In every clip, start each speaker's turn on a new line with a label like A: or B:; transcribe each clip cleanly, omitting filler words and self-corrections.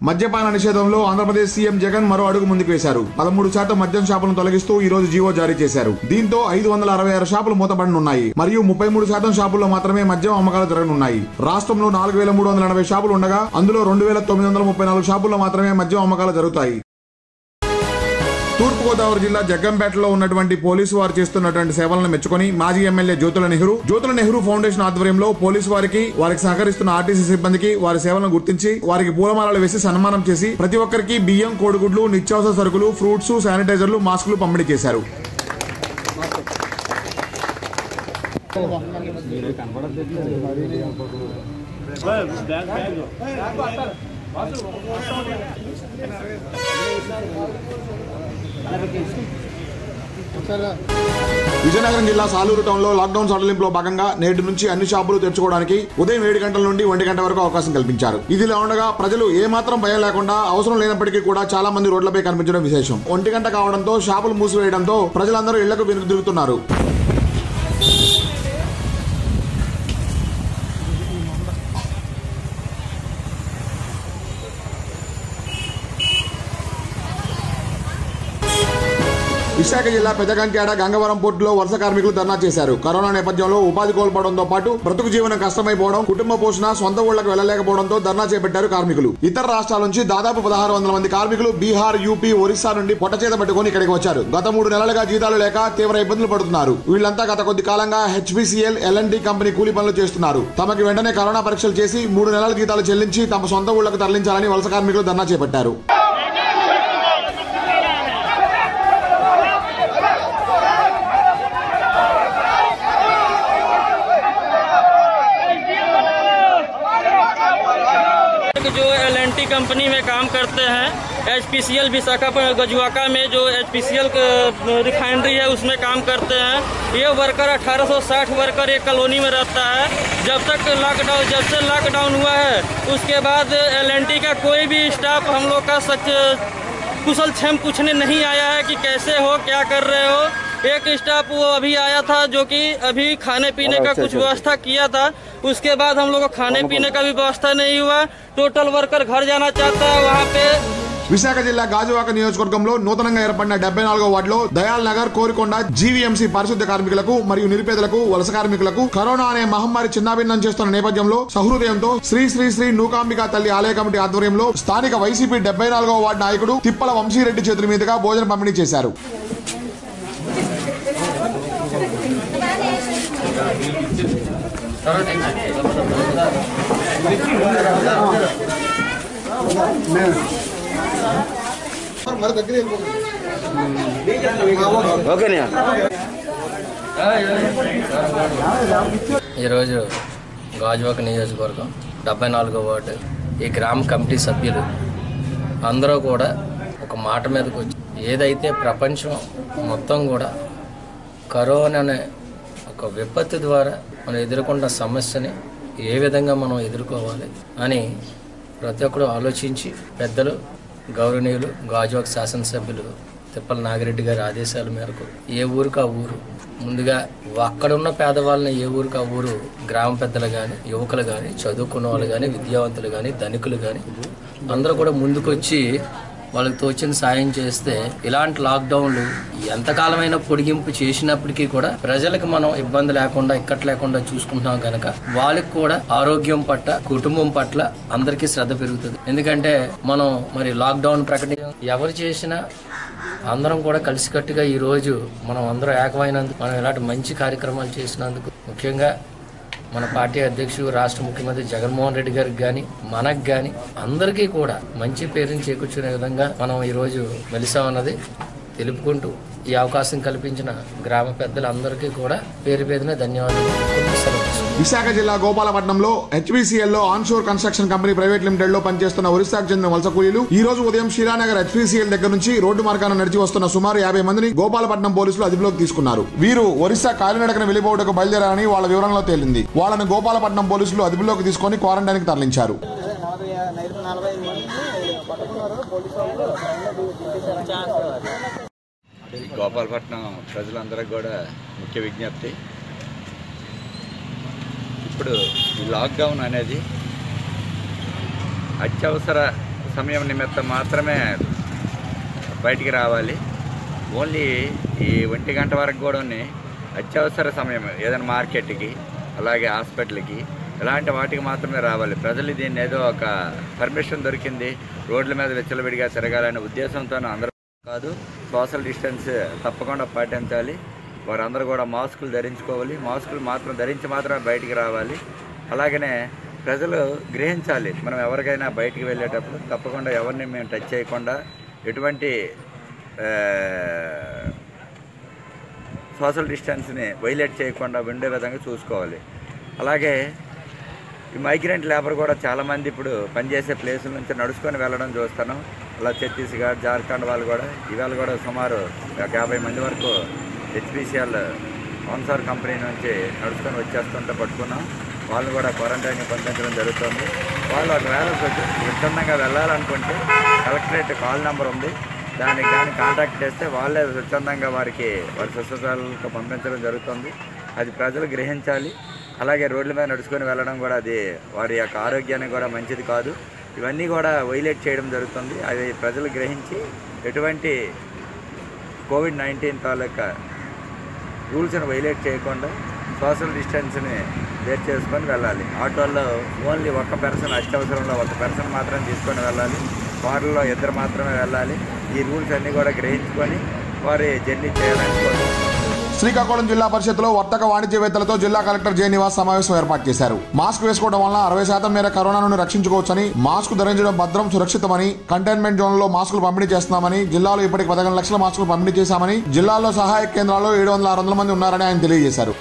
A: మద్యపాన నిషేధంలో ఆంధ్రప్రదేశ్ సీఎం జగన్ మరో అడుగు ముందుకు వేశారు. 13% మద్యం షాపులను తొలగిస్తూ ఈ రోజు జీవో జారీ చేశారు. దీంతో 566 షాపులు మూతపడనున్నాయి మరియు 33% షాపుల్లో మాత్రమే మద్యం అమ్మకాలు జరగనున్నాయి. రాష్ట్రంలో 4380 షాపులు ఉండగా అందులో 2934 షాపుల్లో మాత్రమే మద్యం అమ్మకాలు జరుగుతాయి. తూర్పుగోదావరి జిల్లా జగ్గంపేటలో ఉన్నటువంటి పోలీసు వారు చేస్తున్నటువంటి సేవలను మెచ్చుకొని మాజీ ఎమ్మెల్యే జ్యోతుల నెహ్రూ ఫౌండేషన్ ఆధ్వర్యంలో పోలీసు వారికి సహకరిస్తున్న ఆర్టీసీ సిబ్బందికి వారి సేవలను గుర్తించి వారికి పూలమాలలు వేసి సన్మానం చేసి ప్రతి ఒక్కరికి బియ్యం, కోడిగుడ్లు, నిత్యావసర సరుకులు, ఫ్రూట్స్, శానిటైజర్లు, మాస్కులు పంపిణీ చేశారు. విజయనగరం జిల్లా సాలూరు టౌన్ లో లాక్డౌన్ సడలింపులో భాగంగా నేటి నుంచి అన్ని షాపులు తెరుచుకోవడానికి ఉదయం 7 గంటల నుండి 1 గంట వరకు అవకాశం కల్పించారు. ఇదిలా ఉండగా ప్రజలు ఏమాత్రం భయం లేకుండా అవసరం లేనప్పటికీ కూడా చాలా మంది రోడ్లపై కనిపించడం విశేషం. 1 గంట కావడంతో షాపులు మూసివేయడంతో ప్రజలందరూ ఇళ్లకు వెనుదిరుగుతున్నారు. విశాఖ జిల్లా పెద్దగంట్యాడ గంగవరం పోర్టులో వలస కార్మికులు ధర్నా చేశారు. కరోనా నేపథ్యంలో ఉపాధి కోల్పోవడంతో పాటు బ్రతుకు జీవనం కష్టమైపోవడం, కుటుంబ పోషణ, సొంత ఊళ్లకు వెళ్లలేకపోవడంతో ధర్నా చేపట్టారు కార్మికులు. ఇతర రాష్ట్రాల నుంచి దాదాపు 1600 మంది కార్మికులు బీహార్, యూపీ, ఒరిస్సా నుండి పొట్టచేత పట్టుకుని ఇక్కడికి వచ్చారు. గత 3 నెలలుగా జీతాలు లేక తీవ్ర ఇబ్బందులు పడుతున్నారు. వీళ్లంతా గత కొద్ది కాలంగా హెచ్పీసీఎల్, ఎల్ఎన్టీ కంపెనీ కూలీ పనులు చేస్తున్నారు. తమకి వెంటనే కరోనా పరీక్షలు చేసి 3 నెలల జీతాలు చెల్లించి తమ సొంత ఊళ్లకు తరలించాలని వలస కార్మికులు ధర్నా చేపట్టారు.
B: जो एलएनटी कंपनी में काम करते हैं, एचपीसीएल विशाखापट्टनम गजुआका में जो एचपीसीएल रिफाइनरी है उसमें काम करते हैं। ये वर्कर 1860 वर्कर एक कॉलोनी में रहता है। जब से लॉकडाउन हुआ है उसके बाद एलएनटी का कोई भी स्टाफ हम लोग का कुशल क्षेम पूछने नहीं आया है कि कैसे हो, क्या कर रहे हो। एक स्टाफ वो अभी आया था जो कि अभी खाने पीने का कुछ व्यवस्था किया था, उसके बाद हम लोग को खाने पीने का भी व्यवस्था नहीं हुआ। टोटल वर्कर घर जाना चाहता है वहाँ पे।
A: విశాఖ జిల్లా గాజువాక నియోజకవర్గంలో నూతనంగా ఏర్పడిన 74వ వార్డులో దయాల్ నగర్, కోరికొండ, జీవీఎంసీ పారిశుద్ధ్య కార్మికులకు మరియు నిరుపేదలకు, వలస కార్మికులకు కరోనా అనే మహమ్మారి చిన్నాభిన్నం చేస్తున్న నేపథ్యంలో సహృదయంతో శ్రీ శ్రీ శ్రీ నూకాంబికా తల్లి ఆలయ కమిటీ ఆధ్వర్యంలో స్థానిక వైసీపీ 74వ వార్డు నాయకుడు తిప్పల వంశీరెడ్డి చేతుల మీదుగా భోజనం పంపిణీ చేశారు.
C: ఈరోజు గాజువాక నియోజకవర్గం 74వ వార్డు ఈ గ్రామ కమిటీ సభ్యులు అందరూ కూడా ఒక మాట మీదకి వచ్చి ఏదైతే ప్రపంచం మొత్తం కూడా కరోనా అనే ఒక విపత్తు ద్వారా మనం ఎదుర్కొన్న సమస్యని ఏ విధంగా మనం ఎదుర్కోవాలి అని ప్రతి ఒక్కరు ఆలోచించి పెద్దలు, గౌరవనీయులు గాజువాక శాసనసభ్యులు తిప్పల నాగిరెడ్డి గారి ఆదేశాల మేరకు ఏ ఊరికి ఆ ఊరు ముందుగా అక్కడున్న పేదవాళ్ళని ఏ ఊరికి ఆ ఊరు గ్రామ పెద్దలు కానీ, యువకులు కానీ, చదువుకున్న వాళ్ళు కానీ, విద్యావంతులు కానీ, ధనికులు కానీ అందరూ కూడా ముందుకొచ్చి వాళ్ళకి తోచిన సాయం చేస్తే ఇలాంటి లాక్డౌన్లు ఎంతకాలమైనా పొడిగింపు చేసినప్పటికీ కూడా ప్రజలకు మనం ఇబ్బంది లేకుండా, ఇక్కట్ లేకుండా చూసుకుంటున్నాం కనుక వాళ్ళకి కూడా ఆరోగ్యం పట్ల, కుటుంబం పట్ల అందరికీ శ్రద్ధ పెరుగుతుంది. ఎందుకంటే మనం మరి లాక్డౌన్ ప్రకటన ఎవరు చేసినా అందరం కూడా కలిసికట్టుగా ఈ రోజు మనం అందరం ఏకమైనందుకు, మనం ఇలాంటి మంచి కార్యక్రమాలు చేసినందుకు ముఖ్యంగా మన పార్టీ అధ్యక్షుడు, రాష్ట్ర ముఖ్యమంత్రి జగన్మోహన్ రెడ్డి గారికి కానీ, మనకు కానీ అందరికీ కూడా మంచి పేరుని చేకూర్చునే విధంగా మనం ఈరోజు మెలిసామన్నది తెలుపుకుంటూ ఈ అవకాశం కల్పించిన గ్రామ పెద్దలందరికీ కూడా పేరు పేరున ధన్యవాదాలు.
A: విశాఖ జిల్లా గోపాలపట్నంలో హెచ్పీసీఎల్ లో onshore construction company private limited లో పనిచేస్తున్న ఒరిస్సాకు చెందిన వలస కూలీలు ఈ రోజు ఉదయం శ్రీరానగర్ హెచ్పీసీఎల్ దగ్గర నుంచి రోడ్డు మార్గాన నడిచి వస్తున్న సుమారు 50 మందిని గోపాలపట్నం పోలీసులు అదుపులోకి తీసుకున్నారు. వీరు ఒరిస్సా కాలినడకన వెళ్లిపోవడానికి బయలుదేరారని వాళ్ళ వివరంలో తేలింది. వాళ్ళని గోపాలపట్నం పోలీసులు అదుపులోకి తీసుకుని క్వారంటైన్ కి తరలించారు.
D: గోపాలపట్నం ప్రజలందరికీ కూడా ముఖ్య విజ్ఞప్తి, ఇప్పుడు ఈ లాక్డౌన్ అనేది అత్యవసర సమయం నిమిత్తం మాత్రమే బయటికి రావాలి. ఓన్లీ ఈ 1 గంట వరకు కూడా అత్యవసర సమయం ఏదైనా మార్కెట్కి అలాగే హాస్పిటల్కి ఇలాంటి వాటికి మాత్రమే రావాలి. ప్రజలు దీన్ని ఏదో ఒక పర్మిషన్ దొరికింది రోడ్ల మీద విచ్చలవిడిగా తిరగాలనే ఉద్దేశంతో అందరూ కాదు. సోషల్ డిస్టెన్స్ తప్పకుండా పాటించాలి. వారందరూ కూడా మాస్కులు ధరించుకోవాలి. మాస్కులు మాత్రం ధరించి మాత్రమే బయటికి రావాలి. అలాగనే ప్రజలు గ్రహించాలి, మనం ఎవరికైనా బయటికి వెళ్ళేటప్పుడు తప్పకుండా ఎవరిని మేము టచ్ చేయకుండా ఎటువంటి సోషల్ డిస్టెన్స్ని వైలేట్ చేయకుండా ఉండే విధంగా చూసుకోవాలి. అలాగే ఈ మైగ్రెంట్ లేబర్ కూడా చాలామంది ఇప్పుడు పనిచేసే ప్లేసుల నుంచి నడుచుకొని వెళ్ళడం చూస్తాను. అలా ఛత్తీస్గఢ్, జార్ఖండ్ వాళ్ళు కూడా ఇవాళ కూడా సుమారు 50 మంది వరకు హెచ్పిసిఎల్ ఆన్సార్ కంపెనీ నుంచి నడుచుకొని వచ్చేస్తుంటే పట్టుకున్నాం. వాళ్ళు కూడా క్వారంటైన్ పంపించడం జరుగుతుంది. వాళ్ళు ఒకవేళ స్వచ్ఛందంగా వెళ్ళాలనుకుంటే కలెక్టరేట్ కాల్ నెంబర్ ఉంది, దానికి కానీ కాంటాక్ట్ చేస్తే వాళ్ళే స్వచ్ఛందంగా వారి స్వస్థలాలకు పంపించడం జరుగుతుంది. అది ప్రజలు గ్రహించాలి. అలాగే రోడ్ల మీద నడుచుకొని వెళ్ళడం కూడా అది వారి యొక్క ఆరోగ్యానికి కూడా మంచిది కాదు. ఇవన్నీ కూడా వైలేట్ చేయడం జరుగుతుంది. అది ప్రజలు గ్రహించి ఎటువంటి కోవిడ్-19 తాలూకా రూల్స్ని వైలేట్ చేయకుండా సోషల్ డిస్టెన్స్ని వేర్ చేసుకొని వెళ్ళాలి. ఆటోల్లో ఓన్లీ ఒక పర్సన్, అత్యవసరంలో ఒక పర్సన్ మాత్రం తీసుకొని వెళ్ళాలి. కార్లలో 2 మాత్రమే వెళ్ళాలి. ఈ రూల్స్ అన్నీ కూడా గ్రహించుకొని వారి జర్నీ చేయాలని కోరుకుంటున్నాం.
A: శ్రీకాకుళం జిల్లా పరిషత్లో వర్తక వాణిజ్యవేత్తలతో జిల్లా కలెక్టర్ జె నివాస్ సమావేశం ఏర్పాటు చేశారు. మాస్క్ వేసుకోవడం వల్ల 60% మేర కరోనా నుండి రక్షించుకోవచ్చని, మాస్క్ ధరించడం భద్రం, సురక్షితమని, కంటైన్మెంట్ జోన్లలో మాస్కులు పంపిణీ చేస్తున్నామని, జిల్లాలో ఇప్పటికి 15 లక్షల మాస్కులు పంపిణీ చేశామని, జిల్లాలో సహాయక కేంద్రాల్లో 700-600 మంది ఉన్నారని ఆయన తెలియజేశారు.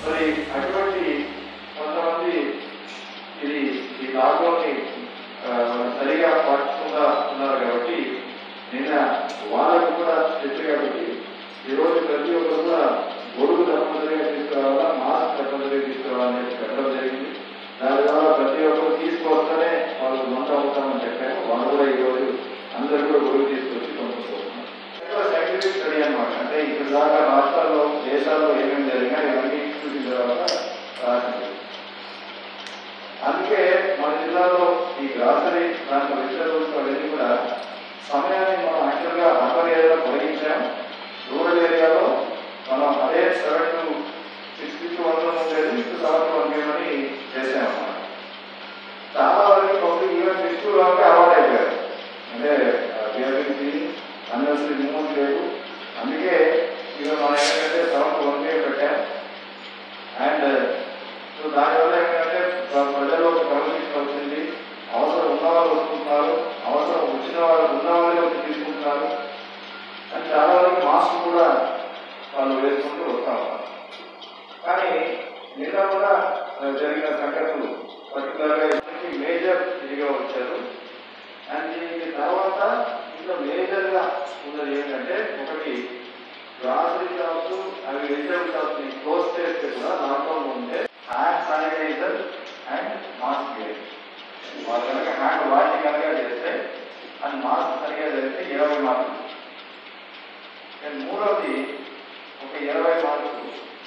E: వాళ్ళకు కూడా తెచ్చు కాబట్టి ఈరోజు ప్రతి ఒక్కరు కూడా గొడుగు తప్పనిసరిగా తీసుకురావాలా, మాస్క్ తప్పనిసరిగా తీసుకురావాలని పెట్టడం జరిగింది. దాని ద్వారా ప్రతి ఒక్కరు తీసుకొస్తేనే వాళ్ళు మంట అవుతామని చెప్పారు. వాళ్ళు కూడా ఈరోజు అందరూ కూడా గొడుగు తీసుకొచ్చి పంపుతున్నారు. సైంటిఫిక్ స్టడీ అనమాట. అంటే ఇక్కడ దాకా రాష్ట్రాల్లో, దేశాల్లో ఏమేమి జరిగినా ఇవన్నీ చూసిన తర్వాత రాసింది. అందుకే మన జిల్లాలో ఈ గ్రాసరీ దాంట్లో వెజిటబుల్స్ అవన్నీ కూడా సమయాన్ని మనం యాక్చువల్గా అర్బన్ ఏరియాలో పొడిగించాం. రూరల్ ఏరియాలో మనం అదే 7 to 6 to 1 ఉండేది 6 to 7 to 1 అని చేసామన్నమాట. చాలా వరకు పబ్లిక్ ఈవెన్ 6 to 1 అలవాటు అయిపోయారు. అంటే అన్నెసరీ మూవ్మెంట్ లేదు. అందుకే ఈవెన్ మనం ఏంటంటే 7 to 1 పెట్టాం. అండ్ సో దానివల్ల ఏంటంటే ప్రజల్లో ఒక క్రమశిక్షణ వచ్చింది. అవసరం ఉన్నవాళ్ళు వస్తున్నారు, అవసరం వచ్చిన వాళ్ళు ఉన్నవాళ్ళే వచ్చి తీసుకుంటున్నారు. అని చాలా వరకు మాస్క్ కూడా వాళ్ళు వేసుకుంటూ వస్తా ఉన్నారు. కానీ నిన్న కూడా జరిగిన సంఘటనలు పర్టికులర్గా మేజర్ ఇదిగా వచ్చారు. అండ్ దీనికి తర్వాత ఇంకా మేజర్గా ఉన్నది ఏంటంటే, ఒకటి గ్రాసరీ షాప్స్ అవి వెజిటబుల్ షాప్స్ ని క్లోజ్ చేస్తే కూడా లాక్డౌన్ ఉంటే హ్యాండ్ శానిటైజర్ అండ్ మాస్క్ వేయాలి. వాళ్ళు కనుక హ్యాండ్ వాషింగ్ కనుక చేస్తే అండ్ మాస్క్ సరిగా చేస్తే 20 మార్కులు. అండ్ మూడవది ఒక 20 మార్కులు.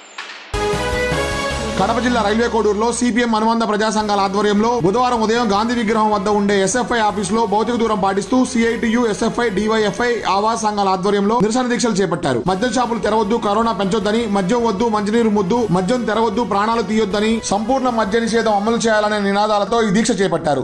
A: కడప జిల్లా రైల్వే కోడూరులో సిపిఎం అనుబంధ ప్రజా సంఘాల ఆధ్వర్యంలో బుధవారం ఉదయం గాంధీ విగ్రహం వద్ద ఉండే ఎస్ఎఫ్ఐ ఆఫీసులో భౌతిక దూరం పాటిస్తూ సిఐటియు, ఎస్ఎఫ్ఐ, డివైఎఫ్ఐ, ఆవాస్ సంఘాల ఆధ్వర్యంలో నిరసన దీక్షలు చేపట్టారు. మద్యం షాపులు తెరవద్దు, కరోనా పెంచొద్దని, మద్యం వద్దు, మంచినీరు ముద్దు, మద్యం తెరవద్దు, ప్రాణాలు తీయొద్దని, సంపూర్ణ మద్య నిషేధం అమలు చేయాలనే నినాదాలతో ఈ దీక్ష చేపట్టారు.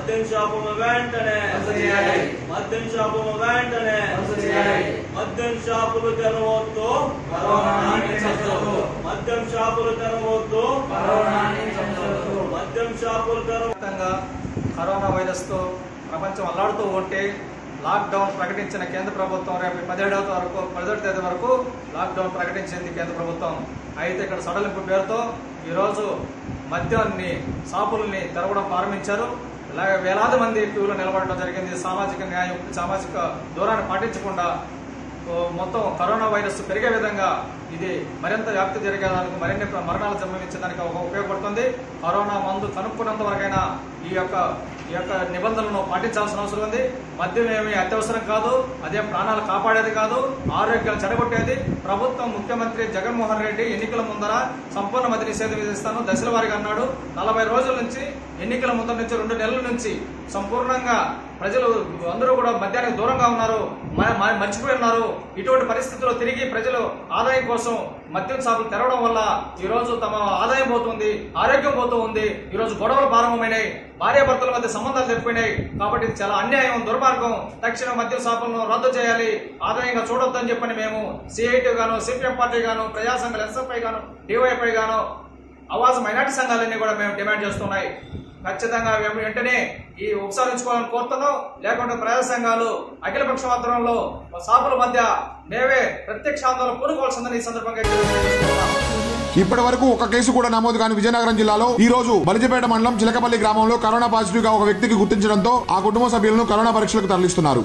F: కరోనా వైరస్ తో ప్రపంచం అల్లాడుతూ ఉంటే లాక్డౌన్ ప్రకటించిన కేంద్ర ప్రభుత్వం రేపు 17వ తేదీ వరకు లాక్డౌన్ ప్రకటించింది కేంద్ర ప్రభుత్వం. అయితే ఇక్కడ సడలింపు పేరుతో ఈరోజు మద్యాన్ని, షాపుల్ని తెరవడం ప్రారంభించారు. ఇలాగే వేలాది మంది క్యూలో నిలబడడం జరిగింది. సామాజిక న్యాయం, సామాజిక దూరాన్ని పాటించకుండా మొత్తం కరోనా వైరస్ పెరిగే విధంగా ఇది మరింత వ్యాప్తి జరిగేదానికి, మరిన్ని మరణాలు సంభవించడానికి ఉపయోగపడుతుంది. కరోనా మందు కనుక్కున్నంత వరకైనా ఈ యొక్క నిబంధనలను పాటించాల్సిన అవసరం ఉంది. మద్యం ఏమి అత్యవసరం కాదు, అదే ప్రాణాలు కాపాడేది కాదు, ఆరోగ్యాలు చెడగొట్టేది. ప్రభుత్వం, ముఖ్యమంత్రి జగన్మోహన్ రెడ్డి ఎన్నికల ముందర సంపూర్ణ మద్య నిషేధం విధిస్తాను దశల వారీగా అన్నాడు. 40 రోజుల నుంచి, ఎన్నికల ముందర నుంచి 2 నెలల నుంచి సంపూర్ణంగా ప్రజలు అందరూ కూడా మద్యానికి దూరంగా ఉన్నారు, మర్చిపోయి ఉన్నారు. ఇటువంటి పరిస్థితుల్లో తిరిగి ప్రజలు ఆదాయం కోసం మద్యం షాపులు తెరవడం వల్ల ఈ రోజు తమ ఆదాయం పోతుంది, ఆరోగ్యం పోతూ ఉంది. ఈ రోజు గొడవలు ప్రారంభమైనాయి, భార్యాభర్తల మధ్య సంబంధాలు తెప్పినాయి. కాబట్టి ఇది చాలా అన్యాయం, దుర్మార్గం. తక్షణ మద్యం షాపులను రద్దు చేయాలి, ఆదాయంగా చూడొద్దని చెప్పని మేము సిఐటి గాను, సిపిఎం పార్టీ గాను, ప్రజా సంఘాలు ఎస్ఎఫ్ఐ గాను, డివైఎఫ్ఐ గాను, ఆవాజ్ మైనార్టీ సంఘాలన్నీ కూడా మేము డిమాండ్ చేస్తున్నాయి. ఖచ్చితంగా మేము వెంటనే ఈ ఉపసంహరించుకోవాలని కోరుతున్నాం. లేకుంటే ప్రజా సంఘాలు అఖిలపక్ష ఆధ్వర్యంలో షాపుల మధ్య మేమే ప్రత్యక్ష ఆందోళన పూనుకోవాల్సిందని ఈ సందర్భంగా తెలియజేస్తున్నాం.
A: ఇప్పటి వరకు ఒక కేసు కూడా నమోదు కాని విజయనగరం జిల్లాలో ఈ రోజు బలిజపేట మండలం చిలకపల్లి గ్రామంలో కరోనా పాజిటివ్ గా ఒక వ్యక్తికి గుర్తించడంతో ఆ కుటుంబ సభ్యులను కరోనా పరీక్షలకు తరలిస్తున్నారు.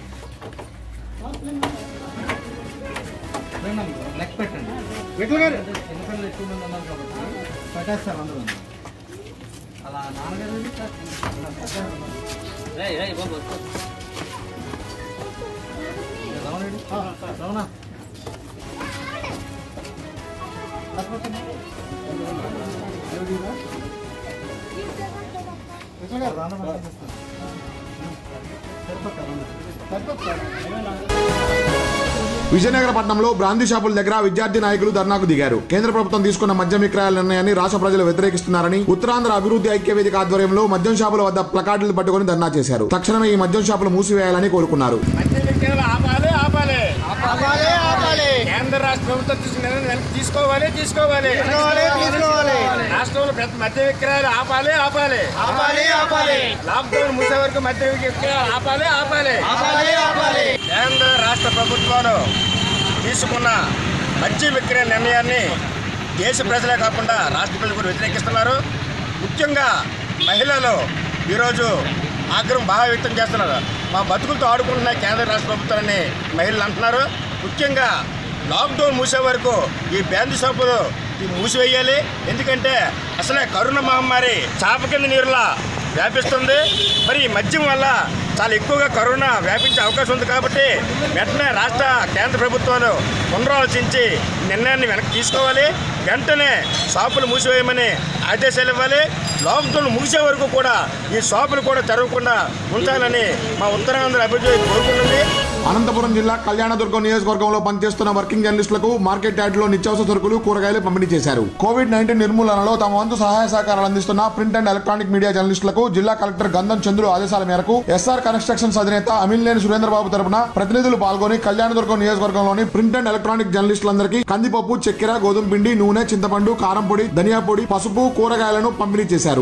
A: విజయనగర పట్టణంలో బ్రాందీ షాపుల దగ్గర విద్యార్థి నాయకులు ధర్నాకు దిగారు. కేంద్ర ప్రభుత్వం తీసుకున్న మద్యం విక్రయాల నిర్ణయాన్ని రాష్ట్ర ప్రజలు వ్యతిరేకిస్తున్నారని ఉత్తరాంధ్ర అభివృద్ధి ఐక్య వేదిక ఆధ్వర్యంలో మద్యం షాపుల వద్ద ప్లకార్డులు పట్టుకుని ధర్నా చేశారు. తక్షణమే ఈ మద్యం షాపులు మూసివేయాలని కోరుకున్నారు.
G: కేంద్ర రాష్ట్ర ప్రభుత్వం తీసుకోవాలి రాష్ట్రంలో మద్య విక్రయాలు ఆపాలి లాక్డౌన్ మూసే వరకు మద్య విక్రయాలు ఆపాలి. కేంద్ర రాష్ట్ర ప్రభుత్వాలు తీసుకున్న మద్య విక్రయ నిర్ణయాన్ని దేశ ప్రజలే కాకుండా రాష్ట్ర ప్రజలు కూడా వ్యతిరేకిస్తున్నారు. ముఖ్యంగా మహిళలు ఈరోజు ఆగ్రహం బాగా వ్యక్తం చేస్తున్నారు. మా బతుకులతో ఆడుకుంటున్న కేంద్ర రాష్ట్ర ప్రభుత్వాన్ని మహిళలు అంటున్నారు. ముఖ్యంగా లాక్డౌన్ మూసే వరకు ఈ బ్రాందీ షాపులు మూసివేయాలి. ఎందుకంటే అసలే కరోనా మహమ్మారి చాప కింద నీరులా వ్యాపిస్తుంది. మరి ఈ మద్యం వల్ల చాలా ఎక్కువగా కరోనా వ్యాపించే అవకాశం ఉంది. కాబట్టి వెంటనే రాష్ట్ర కేంద్ర ప్రభుత్వాలు పునరాలోచించి నిర్ణయాన్ని వెనక్కి తీసుకోవాలి. వెంటనే షాపులు మూసివేయమని ఆదేశాలు ఇవ్వాలి. లాక్డౌన్ ముగిసే వరకు కూడా ఈ షాపులు కూడా తెరవకుండా ఉంచాలని మా ఉత్తరాంధ్ర అభివృద్ధి కోరుకుంటుంది.
A: అనంతపురం జిల్లా కళ్యాణదుర్గం నియోజకవర్గంలో పనిచేస్తున్న వర్కింగ్ జర్నలిస్టులకు మార్కెట్ యార్డ్ లో నిత్యావసర సరుకులు, కూరగాయలు పంపిణీ చేశారు. కోవిడ్-19 నిర్మూలనలో తమ వంతు సహాయ సహకారాలు అందిస్తున్న ప్రింట్ అండ్ ఎలక్ట్రానిక్ మీడియా జర్నలిస్టులకు జిల్లా కలెక్టర్ గంధం చంద్రు ఆదేశాల మేరకు ఎస్ఆర్ కన్స్ట్రక్షన్స్ అధినేత అమిన్లేని సురేంద్రబాబు తరపున ప్రతినిధులు పాల్గొని కళ్యాణదుర్గం నియోజకవర్గంలోని ప్రింట్ అండ్ ఎలక్ట్రానిక్ జర్నలిస్టులందరికీ కందిపప్పు, చక్కెర, గోధుమ పిండి, నూనె, చింతపండు, కారం పొడి, ధనియా పొడి, పసుపు, కూరగాయలను పంపిణీ చేశారు.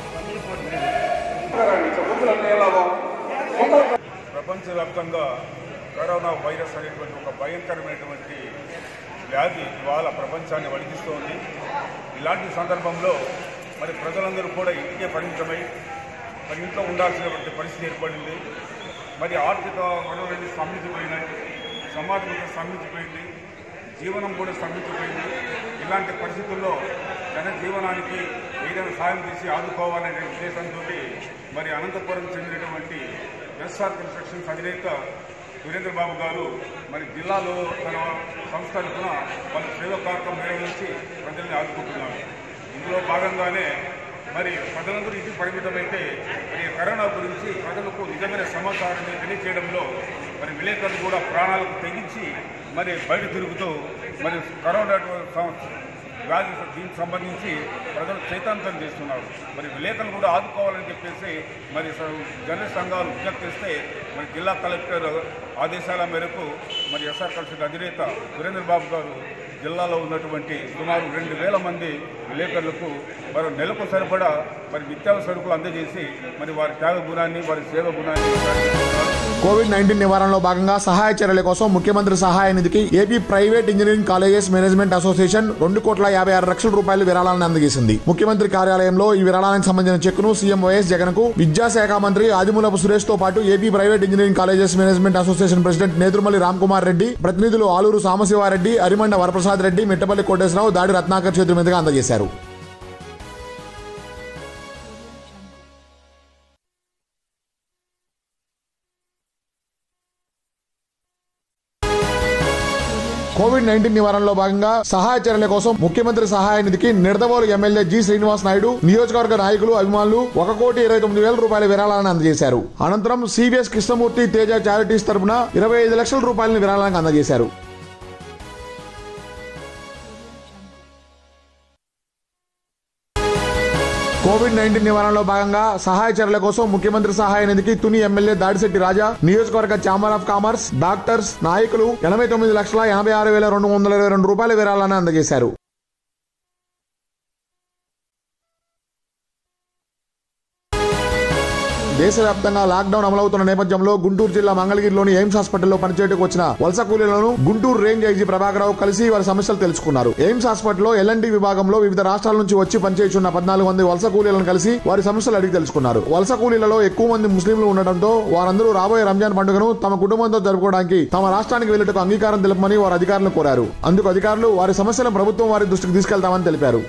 H: ప్రపంచవ్యాప్తంగా కరోనా వైరస్ అనేటువంటి ఒక భయంకరమైనటువంటి వ్యాధి ఇవాళ ప్రపంచాన్ని వణికిస్తోంది. ఇలాంటి సందర్భంలో మరి ప్రజలందరూ కూడా ఇంటికే పరిమితమై మరి ఇంట్లో ఉండాల్సినటువంటి పరిస్థితి ఏర్పడింది. మరి ఆర్థిక వనరులన్నీ స్తంభించిపోయినాయి, సమాజం స్తంభించిపోయింది, జీవనం కూడా స్తంభించిపోయింది. ఇలాంటి పరిస్థితుల్లో జనజీవనానికి ఏదైనా సాయం చేసి ఆదుకోవాలనే ఉద్దేశంతో మరి అనంతపురం చెందినటువంటి ఎస్ఆర్ కన్స్ట్రక్షన్స్ అధినేత సురేంద్రబాబు గారు మరి జిల్లాలో తన సంస్థ తరఫున వాళ్ళ సేవా కార్యక్రమం నిర్వహించి ప్రజల్ని ఆదుకుంటున్నారు. ఇందులో భాగంగానే మరి ప్రజలందరూ ఇంటికి పరిమితమైతే మరి కరోనా గురించి ప్రజలకు నిజమైన సమాచారాన్ని తెలియజేయడంలో మరి విలేకరులు కూడా ప్రాణాలకు తెగించి మరి బయట తిరుగుతూ మరి కరోనా వ్యాధి దీనికి సంబంధించి ప్రజలు చైతన్యం చేస్తున్నారు. మరి విలేకరులు కూడా ఆదుకోవాలని చెప్పేసి మరి జర్నలిస్ట్ సంఘాలు విజ్ఞప్తి చేస్తే మరి జిల్లా కలెక్టర్ ఆదేశాల మేరకు మరి ఎస్ఆర్ కన్స్ట్రక్షన్ అధినేత సురేంద్రబాబు గారు జిల్లాలో ఉన్నటువంటి సుమారు 2000 మంది విలేకరులకు మరి నెలకు సరిపడా మరి నిత్యావసర సరుకులు అందజేసి మరి వారి త్యాగ గుణాన్ని, వారి సేవ గుణాన్ని.
A: కోవిడ్-19 నివారణలో భాగంగా సహాయ చర్యల కోసం ముఖ్యమంత్రి సహాయ నిధికి AP private engineering colleges management association 2,56,00,000 రూపాయలు విరాళాలను అందజేసింది. ముఖ్యమంత్రి కార్యాలయంలో ఈ విరాళానికి సంబంధించిన చెక్కును సీఎం వైఎస్ జగన్ కు విద్యాశాఖ మంత్రి ఆదిమూలపు సురేష్ తో పాటు AP private engineering colleges management association president Nedurumalli Ramkumar Reddy, ప్రతినిధులు ఆలూరు సాంబశివారెడ్డి, అరిమండ వరప్రసాద్ రెడ్డి, మిట్టపల్లి కోటేశ్వరరావు, దాడి రత్నాకర్ చేతుల మీదుగా అందజేశారు. కోవిడ్-19 నివారణలో భాగంగా సహాయ చర్యల కోసం ముఖ్యమంత్రి సహాయ నిధికి నిడదవోలు ఎమ్మెల్యే జి శ్రీనివాస్ నాయుడు, నియోజకవర్గ నాయకులు, అభిమానులు 1,29,000 రూపాయల విరాళాలను అందజేశారు. అనంతరం సివిఎస్ కృష్ణమూర్తి తేజ చారిటీస్ తరపున 25 లక్షల రూపాయలను విరాళానికి అందజేశారు. కోవిడ్-19 నివారణలో భాగంగా సహాయ చర్యల కోసం ముఖ్యమంత్రి సహాయ నిధికి తుని ఎమ్మెల్యే దాడిశెట్టి రాజా, నియోజకవర్గ ఛాంబర్ ఆఫ్ కామర్స్, డాక్టర్స్, నాయకులు 89,86,222 రూపాయల విరాళాన్ని అందజేశారు. దేశవ్యాప్తంగా లాక్డౌన్ అమలవుతున్న నేపథ్యంలో గుంటూరు జిల్లా మంగళగిరిలోని ఎయిమ్స్ హాస్పిటల్లో పనిచేయడానికి వచ్చిన వలస కూలీలను గుంటూరు రేంజ్ ఐజీ ప్రభాకరరావు కలిసి వారి సమస్యలు తెలుసుకున్నారు. ఎయిమ్స్ హాస్పిటల్లో ఎల్ఎన్టీ విభాగంలో వివిధ రాష్ట్రాల నుంచి వచ్చి పనిచేస్తున్న 14 మంది వలస కూలీలను కలిసి వారి సమస్యలు అడిగి తెలుసుకున్నారు. వలస కూలీలలో ఎక్కువ మంది ముస్లింలు ఉండటంతో వారందరూ రాబోయే రంజాన్ పండుగను తమ కుటుంబంతో జరుపుకోవడానికి తమ రాష్ట్రానికి వెళ్లేటకు అంగీకారం తెలుపమని వారు అధికారులను కోరారు. అందుకు అధికారులు వారి సమస్యలను ప్రభుత్వం వారి దృష్టికి తీసుకెళ్తామని తెలిపారు.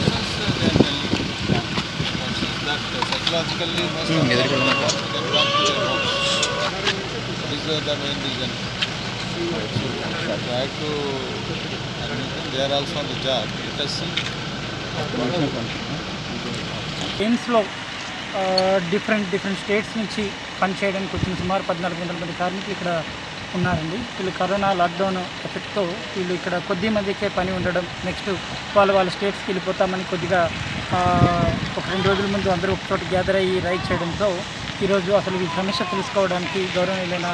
I: Psychologically must get back to their homes. This is the main reason. So try to admit them. They are also on the job. Let us see.
J: ఎయిమ్స్లో డిఫరెంట్ స్టేట్స్ నుంచి పనిచేయడానికి వచ్చిన సుమారు 14,000 మంది కార్మికులు ఇక్కడ ఉన్నారండి. వీళ్ళు కరోనా లాక్డౌన్ ఎఫెక్ట్తో వీళ్ళు ఇక్కడ కొద్ది మందికే పని ఉండడం, నెక్స్ట్ వాళ్ళ స్టేట్స్కి వెళ్ళిపోతామని కొద్దిగా ఒక 2 రోజుల ముందు అందరూ ఒక చోట గ్యాదర్ అయ్యి రైడ్ చేయడంతో ఈరోజు అసలు ఈ సమస్య తెలుసుకోవడానికి గౌరవనీయులైన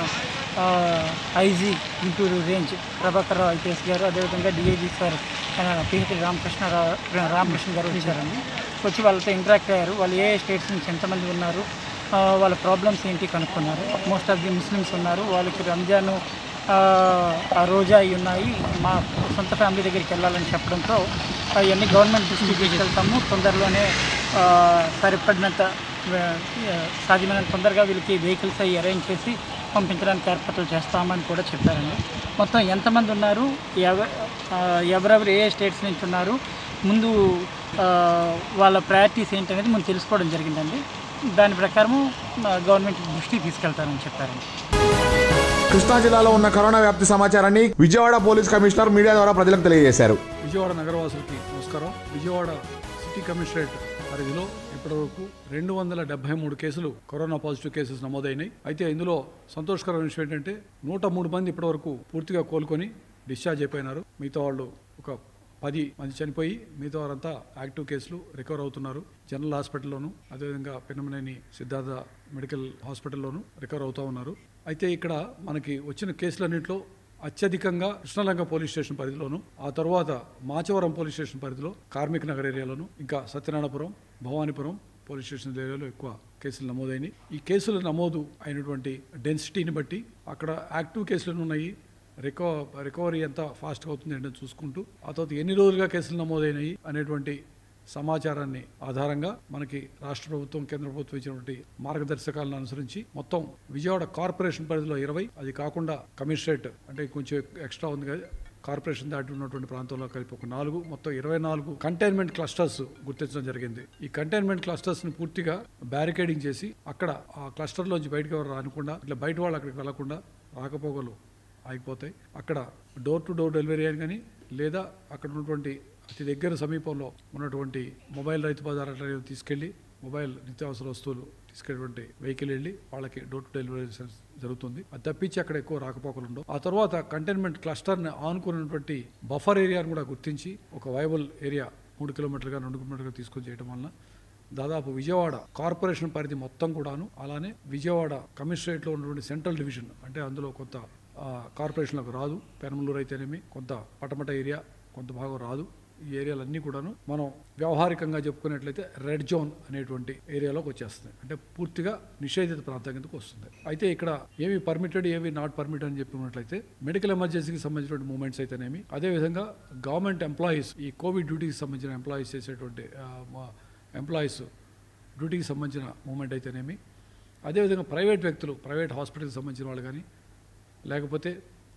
J: IG Guntur range Prabhakararao IPS గారు, అదేవిధంగా డిఐజీ సార్ పిహెచ్ రామకృష్ణ గారు వచ్చారండి. వచ్చి వాళ్ళతో ఇంటరాక్ట్ అయ్యారు. వాళ్ళు ఏ స్టేట్స్ నుంచి ఎంతమంది ఉన్నారు, వాళ్ళ ప్రాబ్లమ్స్ ఏంటి కనుక్కున్నారు. మోస్ట్ ఆఫ్ ది ముస్లిమ్స్ ఉన్నారు. వాళ్ళకి రంజాను రోజా అయి ఉన్నాయి, మా సొంత ఫ్యామిలీ దగ్గరికి వెళ్ళాలని చెప్పడంతో అవన్నీ గవర్నమెంట్ దృష్టికి తీసుకెళ్తాము, తొందరలోనే సరిపడినంత సాధ్యమైనంత తొందరగా వీళ్ళకి వెహికల్స్ అవి అరేంజ్ చేసి పంపించడానికి ఏర్పాట్లు చేస్తామని కూడా చెప్పారండి. మొత్తం ఎంతమంది ఉన్నారు, ఎవరెవరు ఏ స్టేట్స్ నుంచి ఉన్నారు, ముందు వాళ్ళ ప్రయారిటీస్ ఏంటనేది మనం తెలుసుకోవడం జరిగిందండి. దాని ప్రకారము గవర్నమెంట్ దృష్టికి తీసుకెళ్తారని చెప్పారండి.
A: కృష్ణా జిల్లాలో ఉన్న కరోనా వ్యాప్తి సమాచారాన్ని విజయవాడ పోలీస్ కమిషనర్ మీడియా ద్వారా ప్రజలకు తెలియజేశారు.
K: విజయవాడ నగరవాసులకి నమస్కారం. విజయవాడ సిటీ కమిషనరేట్ పరిధిలో ఇప్పటివరకు 273 కేసులు కరోనా పాజిటివ్ కేసెస్ నమోదైనాయి. అయితే ఇందులో సంతోషకరమైన విషయం ఏంటంటే 103 మంది ఇప్పటివరకు పూర్తిగా కోలుకొని డిశ్చార్జ్ అయిపోయినారు. మిగతా వాళ్ళు ఒక 10 మంది చనిపోయి మిగతా వారంతా యాక్టివ్ కేసులు రికవర్ అవుతున్నారు. జనరల్ హాస్పిటల్లోను, అదేవిధంగా పెనమనేని సిద్ధార్థ మెడికల్ హాస్పిటల్లోను రికవర్ అవుతూ ఉన్నారు. అయితే ఇక్కడ మనకి వచ్చిన కేసులన్నింటిలో అత్యధికంగా కృష్ణలంక పోలీస్ స్టేషన్ పరిధిలోను, ఆ తర్వాత మాచవరం పోలీస్ స్టేషన్ పరిధిలో, కార్మిక నగర్ ఏరియాలోను, ఇంకా సత్యనారాయణపురం, భవానీపురం పోలీస్ స్టేషన్ ఏరియాలో ఎక్కువ కేసులు నమోదైనవి. ఈ కేసులు నమోదు అయినటువంటి డెన్సిటీని బట్టి అక్కడ యాక్టివ్ కేసులు ఉన్నాయి, రికవరీ ఎంత ఫాస్ట్గా అవుతుంది అంటే చూసుకుంటూ, ఆ తర్వాత ఎన్ని రోజులుగా కేసులు నమోదైనాయి అనేటువంటి సమాచారాన్ని ఆధారంగా మనకి రాష్ట్ర ప్రభుత్వం, కేంద్ర ప్రభుత్వం ఇచ్చినటువంటి మార్గదర్శకాలను అనుసరించి మొత్తం విజయవాడ కార్పొరేషన్ పరిధిలో 20, అది కాకుండా కమిషనరేట్ అంటే కొంచెం ఎక్స్ట్రా ఉంది కదా, కార్పొరేషన్ దాటి ఉన్నటువంటి ప్రాంతంలో కలిపి ఒక 4, మొత్తం 24 కంటైన్మెంట్ క్లస్టర్స్ గుర్తించడం జరిగింది. ఈ కంటైన్మెంట్ క్లస్టర్స్ ని పూర్తిగా బ్యారికేడింగ్ చేసి అక్కడ ఆ క్లస్టర్లోంచి బయటకు ఎవరు రానికుండా, ఇట్లా బయట వాళ్ళు అక్కడికి వెళ్లకుండా రాకపోకలు ఆగిపోతాయి. అక్కడ డోర్ టు డోర్ డెలివరీ అని కానీ, లేదా అక్కడ ఉన్నటువంటి అతి దగ్గర సమీపంలో ఉన్నటువంటి మొబైల్ రైతు బజార్ అట్లా తీసుకెళ్లి మొబైల్ నిత్యావసర వస్తువులు తీసుకెళ్ళేటువంటి వెహికల్ వెళ్ళి వాళ్ళకి డోర్ టు డెలివరీ జరుగుతుంది. అది తప్పించి అక్కడ ఎక్కువ రాకపోకలు ఉండవు. ఆ తర్వాత కంటైన్మెంట్ క్లస్టర్ని ఆనుకున్నటువంటి బఫర్ ఏరియాను కూడా గుర్తించి ఒక వైబుల్ ఏరియా 3 కిలోమీటర్గా 2 కిలోమీటర్గా తీసుకొని చేయడం వలన దాదాపు విజయవాడ కార్పొరేషన్ పరిధి మొత్తం కూడాను, అలానే విజయవాడ కమిషనరేట్లో ఉన్నటువంటి సెంట్రల్ డివిజన్ అంటే అందులో కొంత కార్పొరేషన్లకు రాదు, పెనమలూరు అయితేనేమి, కొంత పటమట ఏరియా కొంత భాగం రాదు. ఈ ఏరియాలన్నీ కూడాను మనం వ్యవహారికంగా చెప్పుకున్నట్లయితే రెడ్ జోన్ అనేటువంటి ఏరియాలోకి వచ్చేస్తుంది, అంటే పూర్తిగా నిషేధిత ప్రాంతం కిందకు వస్తుంది. అయితే ఇక్కడ ఏవి పర్మిటెడ్, ఏవి నాట్ పర్మిటెడ్ అని చెప్పుకున్నట్లయితే మెడికల్ ఎమర్జెన్సీకి సంబంధించిన మూమెంట్స్ అయితేనేమి, అదేవిధంగా గవర్నమెంట్ ఎంప్లాయీస్, ఈ కోవిడ్ డ్యూటీకి సంబంధించిన ఎంప్లాయీస్ చేసేటువంటి ఎంప్లాయీస్ డ్యూటీకి సంబంధించిన మూమెంట్ అయితేనేమి, అదేవిధంగా ప్రైవేట్ వ్యక్తులు, ప్రైవేట్ హాస్పిటల్కి సంబంధించిన వాళ్ళు కానీ, లేకపోతే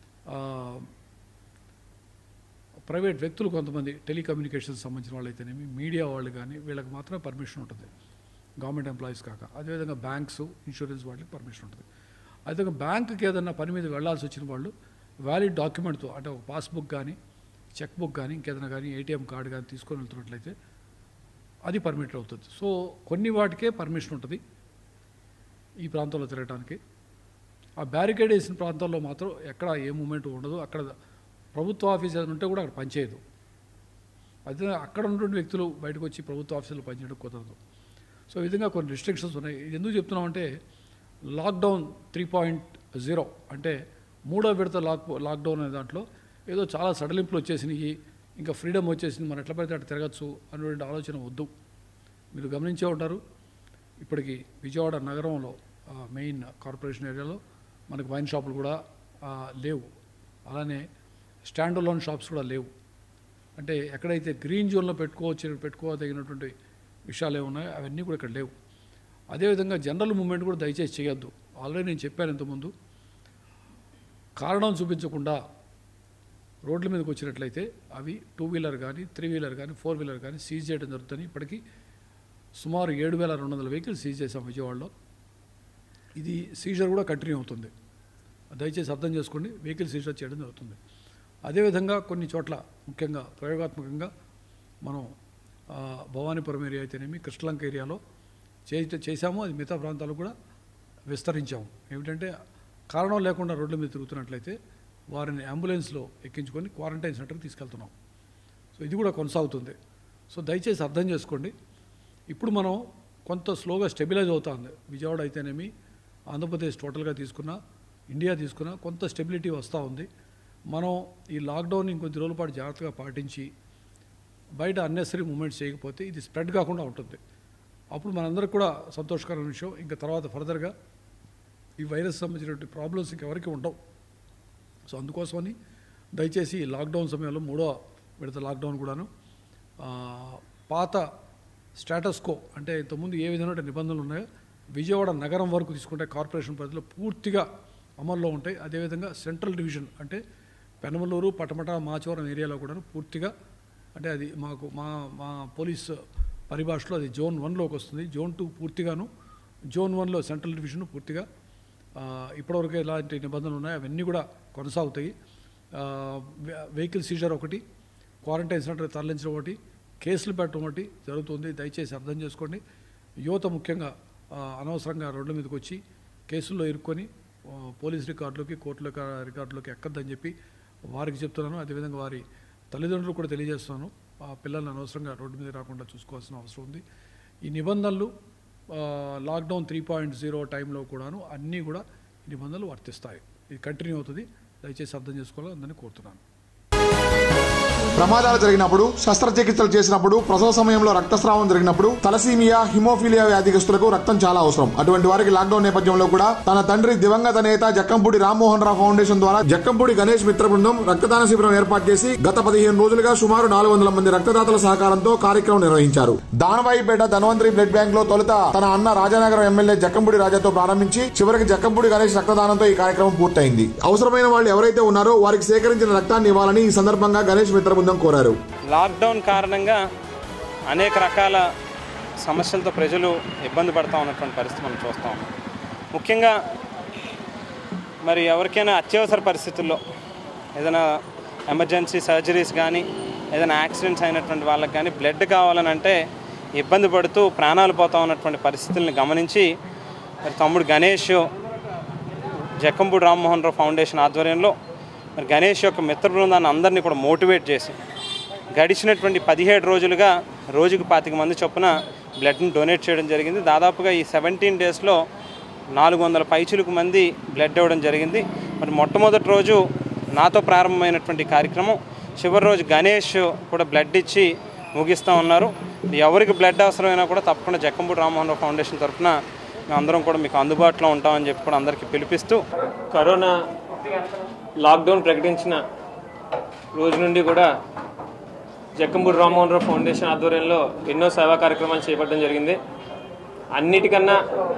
K: ప్రైవేట్ వ్యక్తులు కొంతమంది టెలికమ్యూనికేషన్స్ సంబంధించిన వాళ్ళు అయితేనేమి, మీడియా వాళ్ళు కానీ, వీళ్ళకి మాత్రమే పర్మిషన్ ఉంటుంది, గవర్నమెంట్ ఎంప్లాయీస్ కాక. అదేవిధంగా బ్యాంక్స్, ఇన్సూరెన్స్ వాళ్ళకి పర్మిషన్ ఉంటుంది. అదేవిధంగా బ్యాంకుకి ఏదన్నా పని మీద వెళ్లాల్సి వచ్చిన వాళ్ళు వ్యాలిడ్ డాక్యుమెంట్తో అంటే ఒక పాస్బుక్ కానీ చెక్ బుక్ కానీ ఇంకేదైనా కానీ ఏటీఎం కార్డు కానీ తీసుకొని వెళ్తున్నట్లయితే అది పర్మిట్ అవుతుంది. సో కొన్ని వాటికే పర్మిషన్ ఉంటుంది ఈ ప్రాంతంలో తిరగడానికి. ఆ బ్యారికేడ్ వేసిన ప్రాంతాల్లో మాత్రం ఎక్కడ ఏ మూమెంట్ ఉండదు. అక్కడ ప్రభుత్వ ఆఫీస్ ఏదైనా ఉంటే కూడా అక్కడ పనిచేయదు. అయితే అక్కడ ఉన్నటువంటి వ్యక్తులు బయటకు వచ్చి ప్రభుత్వ ఆఫీసులో పనిచేయడం కుదరదు. సో ఈ విధంగా కొన్ని రిస్ట్రిక్షన్స్ ఉన్నాయి. ఇది ఎందుకు చెప్తున్నామంటే లాక్డౌన్ 3.0 అంటే 3వ విడత లాక్డౌన్ అనే దాంట్లో ఏదో చాలా సడలింపులు వచ్చేసినాయి, ఇంకా ఫ్రీడమ్ వచ్చేసింది, మనం ఎట్లా పడితే అట్లా తిరగచ్చు అనేటువంటి ఆలోచన వద్దు. మీరు గమనించే ఉంటారు, ఇప్పటికి విజయవాడ నగరంలో మెయిన్ కార్పొరేషన్ ఏరియాలో మనకు వైన్ షాపులు కూడా లేవు. అలానే స్టాండ్ అలోన్ షాప్స్ కూడా లేవు. అంటే ఎక్కడైతే గ్రీన్ జోన్లో పెట్టుకోదగినటువంటి విషయాలు ఏమున్నాయో అవన్నీ కూడా ఇక్కడ లేవు. అదేవిధంగా జనరల్ మూవ్మెంట్ కూడా దయచేసి చేయొద్దు. ఆల్రెడీ నేను చెప్పాను ఇంతకుముందు, కారణం చూపించకుండా రోడ్ల మీదకి వచ్చినట్లయితే అవి 2 వీలర్ కానీ 3 వీలర్ కానీ 4 వీలర్ కానీ సీజ్ చేయడం జరుగుతుంది. ఇప్పటికీ సుమారు 7,200 వెహికల్స్ సీజ్ చేసాం విజయవాడలో. ఇది సీజర్ కూడా కంటిన్యూ అవుతుంది. దయచేసి అర్థం చేసుకోండి, వెహికల్ సీజర్ చేయడం జరుగుతుంది. అదేవిధంగా కొన్ని చోట్ల ముఖ్యంగా ప్రయోగాత్మకంగా మనం భవానీపురం ఏరియా అయితేనేమి కృష్ణలంక ఏరియాలో చేశాము. అది మిగతా ప్రాంతాలు కూడా విస్తరించాము. ఏమిటంటే కారణం లేకుండా రోడ్ల మీద తిరుగుతున్నట్లయితే వారిని అంబులెన్స్లో ఎక్కించుకొని క్వారంటైన్ సెంటర్కి తీసుకెళ్తున్నాం. సో ఇది కూడా కొనసాగుతుంది. సో దయచేసి అర్థం చేసుకోండి. ఇప్పుడు మనం కొంత స్లోగా స్టెబిలైజ్ అవుతుంది. విజయవాడ అయితేనేమి ఆంధ్రప్రదేశ్ టోటల్గా తీసుకున్నా ఇండియా తీసుకున్నా కొంత స్టెబిలిటీ వస్తూ ఉంది. మనం ఈ లాక్డౌన్ ఇంకొద్ది రోజుల పాటు జాగ్రత్తగా పాటించి బయట అన్నెసరీ మూమెంట్స్ చేయకపోతే ఇది స్ప్రెడ్ కాకుండా ఉంటుంది. అప్పుడు మనందరికీ కూడా సంతోషకరమైన విషయం. ఇంకా తర్వాత ఫర్దర్గా ఈ వైరస్ సంబంధించినటువంటి ప్రాబ్లమ్స్ ఇంకెవరికి ఉండవు. సో అందుకోసమని దయచేసి ఈ లాక్డౌన్ సమయంలో 3వ విడత లాక్డౌన్ కూడాను పాత స్టేటస్ కో అంటే ఇంతకుముందు ఏ విధమైన నిబంధనలు ఉన్నాయో విజయవాడ నగరం వరకు తీసుకుంటే కార్పొరేషన్ పరిధిలో పూర్తిగా అమల్లో ఉంటాయి. అదేవిధంగా సెంట్రల్ డివిజన్ అంటే పెనమలూరు, పటమట, మాచవరం ఏరియాలో కూడా పూర్తిగా అంటే అది మాకు మా పోలీస్ పరిభాషలో అది జోన్ 1లోకి వస్తుంది. జోన్ 2 పూర్తిగాను, జోన్ 1లో సెంట్రల్ డివిజన్ పూర్తిగా ఇప్పటివరకు ఎలాంటి నిబంధనలు ఉన్నాయో అవన్నీ కూడా కొనసాగుతాయి. వెహికల్ సీజర్ ఒకటి, క్వారంటైన్ సెంటర్ తరలించడం ఒకటి, కేసులు పెట్టడం ఒకటి జరుగుతుంది. దయచేసి అర్థం చేసుకోండి. యువత ముఖ్యంగా అనవసరంగా రోడ్ల మీదకి వచ్చి కేసుల్లో ఇరుక్కొని పోలీస్ రికార్డులోకి కోర్టుల రికార్డులోకి ఎక్కద్దని చెప్పి వారికి చెప్తున్నాను. అదేవిధంగా వారి తల్లిదండ్రులు కూడా తెలియజేస్తున్నాను. ఆ పిల్లల్ని అనవసరంగా రోడ్డు మీద రాకుండా చూసుకోవాల్సిన అవసరం ఉంది. ఈ నిబంధనలు లాక్డౌన్ 3.0 టైంలో కూడాను అన్నీ కూడా ఈ నిబంధనలు వర్తిస్తాయి. ఇది కంటిన్యూ అవుతుంది. దయచేసి అర్థం చేసుకోవాలని అందరినీ కోరుతున్నాను.
A: ప్రమాదాలు జరిగినప్పుడు, శస్త్రచికిత్సలు చేసినప్పుడు, ప్రసవ సమయంలో రక్తస్రావం జరిగినప్పుడు, తలసీమియా, హిమోఫీలియా వ్యాధిగ్రస్తులకు రక్తం చాలా అవసరం. అటువంటి వారికి లాక్డౌన్ నేపథ్యంలో కూడా తన తండ్రి దివంగత నేత జక్కంపూడి రామ్మోహన్ రావు ఫౌండేషన్ ద్వారా జక్కంపూడి గణేష్ మిత్ర బృందం రక్తదాన శిబిరం ఏర్పాటు చేసి గత 15 రోజులుగా సుమారు 400 మంది రక్తదాతల సహకారంతో కార్యక్రమం నిర్వహించారు. దానవాయిపేట ధన్వంతరి బ్లడ్ బ్యాంక్ లో తొలుత తన అన్న రాజానగరం ఎమ్మెల్యే జక్కంపూడి రాజాతో ప్రారంభించి చివరికి జక్కంపూడి గణేష్ రక్తదానంతో ఈ కార్యక్రమం పూర్తయింది. అవసరమైన వాళ్ళు ఎవరైతే ఉన్నారో వారికి సేకరించిన రక్తాన్ని ఇవ్వాలని ఈ సందర్భంగా గణేష్ మిత్ర బృందం కోరారు.
L: లాక్డౌన్ కారణంగా అనేక రకాల సమస్యలతో ప్రజలు ఇబ్బంది పడతా ఉన్నటువంటి పరిస్థితి మనం చూస్తాం. ముఖ్యంగా మరి ఎవరికైనా అత్యవసర పరిస్థితుల్లో ఏదైనా ఎమర్జెన్సీ సర్జరీస్ కానీ ఏదైనా యాక్సిడెంట్స్ అయినటువంటి వాళ్ళకి కానీ బ్లడ్ కావాలని అంటే ఇబ్బంది పడుతూ ప్రాణాలు పోతా ఉన్నటువంటి పరిస్థితులను గమనించి మరి తమ్ముడు గణేష్ జక్కంపూడి రామ్మోహన్ రావు ఫౌండేషన్ ఆధ్వర్యంలో మరి గణేష్ యొక్క మిత్ర బృందాన్ని అందరినీ కూడా మోటివేట్ చేసి గడిచినటువంటి 17 రోజులుగా రోజుకు 25 మంది చొప్పున బ్లడ్ని డొనేట్ చేయడం జరిగింది. దాదాపుగా ఈ 17 డేస్లో 400 పైచిలకు మంది బ్లడ్ ఇవ్వడం జరిగింది. మరి మొట్టమొదటి రోజు నాతో ప్రారంభమైనటువంటి కార్యక్రమం చివరి రోజు గణేష్ కూడా బ్లడ్ ఇచ్చి ముగిస్తూ ఉన్నారు. ఎవరికి బ్లడ్ అవసరమైనా కూడా తప్పకుండా జక్కంపూడి రామ్మోహన్ రావు ఫౌండేషన్ తరఫున మేము అందరం కూడా మీకు అందుబాటులో ఉంటామని చెప్పి కూడా అందరికీ పిలిపిస్తూ
B: కరోనా లాక్డౌన్ ప్రకటించిన రోజు నుండి కూడా జక్కంపూడి రామ్మోహన్ రావు ఫౌండేషన్ ఆధ్వర్యంలో ఎన్నో సేవా కార్యక్రమాలు చేపట్టడం జరిగింది. అన్నిటికన్నా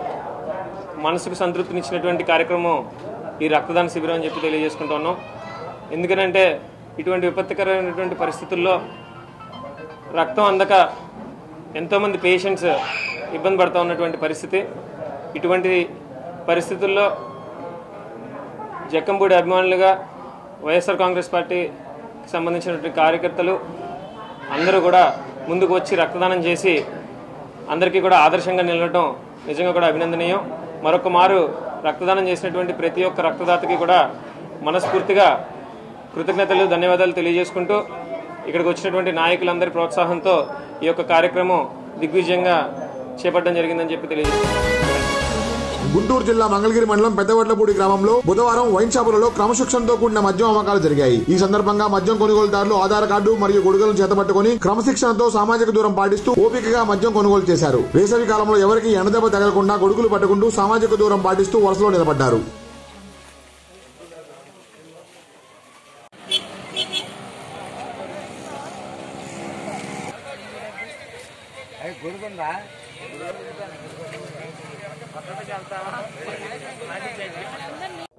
B: మనసుకు సంతృప్తినిచ్చినటువంటి కార్యక్రమం ఈ రక్తదాన శిబిరం అని చెప్పి తెలియజేసుకుంటూ ఉన్నాం. ఎందుకంటే ఇటువంటి విపత్తికరమైనటువంటి పరిస్థితుల్లో రక్తం అందక ఎంతోమంది పేషెంట్స్ ఇబ్బంది పడుతూ ఉన్నటువంటి పరిస్థితి. ఇటువంటి పరిస్థితుల్లో జక్కంపూడి అభిమానులుగా
L: వైఎస్ఆర్ కాంగ్రెస్ పార్టీకి సంబంధించినటువంటి కార్యకర్తలు అందరూ కూడా ముందుకు వచ్చి రక్తదానం చేసి అందరికీ కూడా ఆదర్శంగా నిలవడం నిజంగా కూడా అభినందనీయం. మరొక మారు రక్తదానం చేసినటువంటి ప్రతి ఒక్క రక్తదాతకి కూడా మనస్ఫూర్తిగా కృతజ్ఞతలు, ధన్యవాదాలు తెలియజేసుకుంటూ ఇక్కడికి వచ్చినటువంటి నాయకులందరి ప్రోత్సాహంతో ఈ యొక్క కార్యక్రమం దిగ్విజయంగా చేపట్టడం జరిగిందని చెప్పి తెలియజేస్తున్నాను.
A: గుంటూరు జిల్లా మంగళగిరి మండలం పెద్దవడ్లపూడి గ్రామంలో బుధవారం వైన్ షాపులలో క్రమశిక్షణతో కూడిన మద్యం అమ్మకాలు జరిగాయి. ఈ సందర్భంగా మద్యం కొనుగోలుదారులు ఆధార్ కార్డు మరియు గొడుగులను చేతపట్టుకుని క్రమశిక్షణతో సామాజిక దూరం పాటిస్తూ ఓపికగా మద్యం కొనుగోలు చేశారు. వేసవి కాలంలో ఎవరికి ఎండదెబ్బ తగలకుండా గొడుగులు పట్టుకుంటూ సామాజిక దూరం పాటిస్తూ వరుసలో నిలబడ్డారు.
M: గుడుకుందా